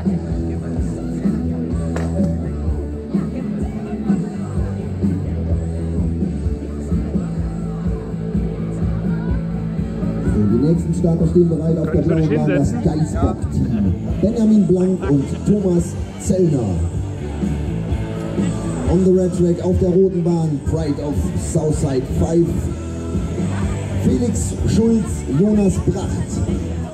Die nächsten Starter stehen bereit auf der blauen Bahn, das Geisbock-Team. Benjamin Blank und Thomas Zellner. On the red track auf der roten Bahn, Pride of Southside 5. Felix Schulz, Jonas Bracht.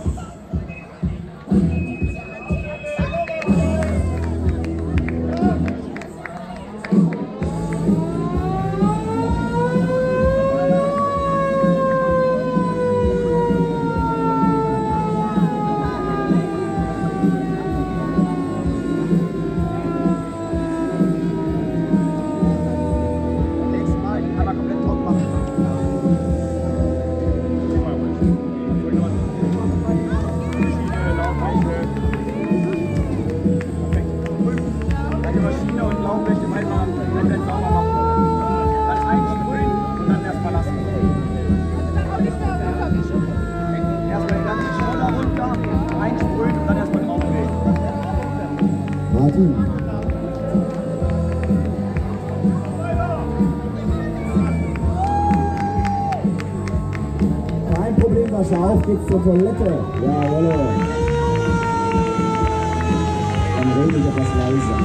Martin. Kein Problem, Wasser, auf geht's zur Toilette. Jawohl. Dann rede ich etwas leiser.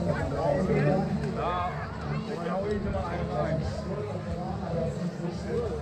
Ja,